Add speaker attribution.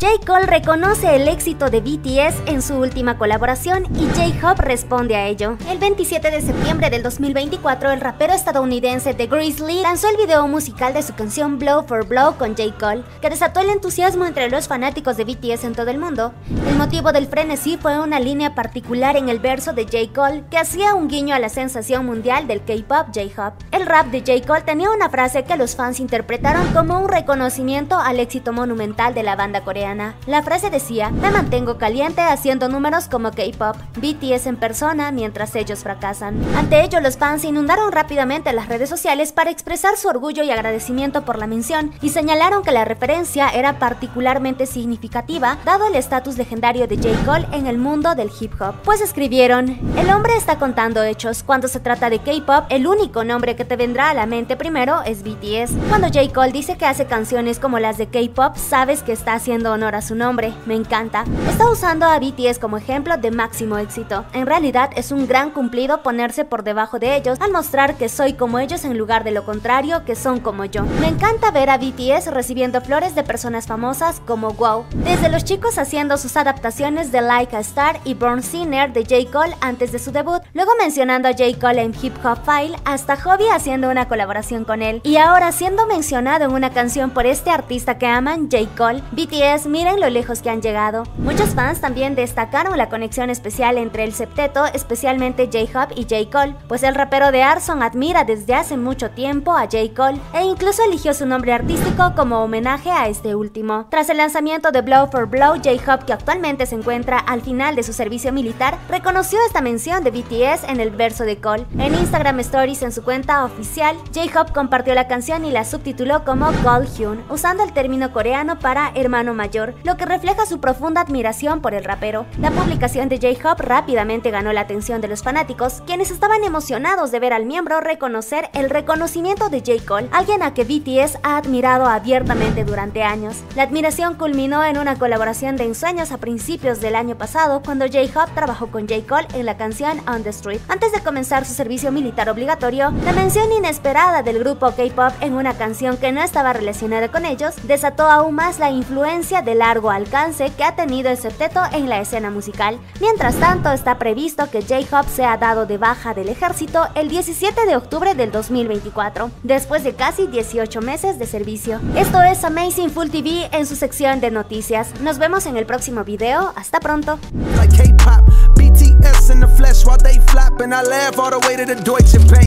Speaker 1: J. Cole reconoce el éxito de BTS en su última colaboración y J-Hope responde a ello. El 27 de septiembre del 2024, el rapero estadounidense The Grizzly lanzó el video musical de su canción Blow for Blow con J. Cole, que desató el entusiasmo entre los fanáticos de BTS en todo el mundo. El motivo del frenesí fue una línea particular en el verso de J. Cole que hacía un guiño a la sensación mundial del K-pop, J-Hope. El rap de J. Cole tenía una frase que los fans interpretaron como un reconocimiento al éxito monumental de la banda coreana. La frase decía: "Me mantengo caliente haciendo números como K-pop, BTS en persona mientras ellos fracasan". Ante ello, los fans inundaron rápidamente las redes sociales para expresar su orgullo y agradecimiento por la mención y señalaron que la referencia era particularmente significativa dado el estatus legendario de J. Cole en el mundo del hip hop. Pues escribieron: "El hombre está contando hechos. Cuando se trata de K-pop, el único nombre que te vendrá a la mente primero es BTS. Cuando J. Cole dice que hace canciones como las de K-pop, sabes que está haciendo honor a su nombre. Me encanta. Está usando a BTS como ejemplo de máximo éxito. En realidad es un gran cumplido ponerse por debajo de ellos al mostrar que soy como ellos en lugar de lo contrario, que son como yo. Me encanta ver a BTS recibiendo flores de personas famosas como Wow. Desde los chicos haciendo sus adaptaciones de Like a Star y Born Sinner de J. Cole antes de su debut, luego mencionando a J. Cole en Hip Hop File, hasta Hobby haciendo una colaboración con él. Y ahora siendo mencionado en una canción por este artista que aman, J. Cole, BTS, miren lo lejos que han llegado". Muchos fans también destacaron la conexión especial entre el septeto, especialmente J-Hope y J. Cole, pues el rapero de Arson admira desde hace mucho tiempo a J. Cole e incluso eligió su nombre artístico como homenaje a este último. Tras el lanzamiento de Blow for Blow, J-Hope, que actualmente se encuentra al final de su servicio militar, reconoció esta mención de BTS en el verso de Cole. En Instagram Stories, en su cuenta oficial, J-Hope compartió la canción y la subtituló como Cole Hyun, usando el término coreano para hermano mayor, lo que refleja su profunda admiración por el rapero. La publicación de J-Hope rápidamente ganó la atención de los fanáticos, quienes estaban emocionados de ver al miembro reconocer el reconocimiento de J. Cole, alguien a que BTS ha admirado abiertamente durante años. La admiración culminó en una colaboración de ensueños a principios del año pasado, cuando J-Hope trabajó con J. Cole en la canción On the Street. Antes de comenzar su servicio militar obligatorio, la mención inesperada del grupo K-pop en una canción que no estaba relacionada con ellos desató aún más la influencia de largo alcance que ha tenido el septeto en la escena musical. Mientras tanto, está previsto que J-Hope sea dado de baja del ejército el 17 de octubre del 2024, después de casi 18 meses de servicio. Esto es Amazing Full TV en su sección de noticias. Nos vemos en el próximo video. Hasta pronto.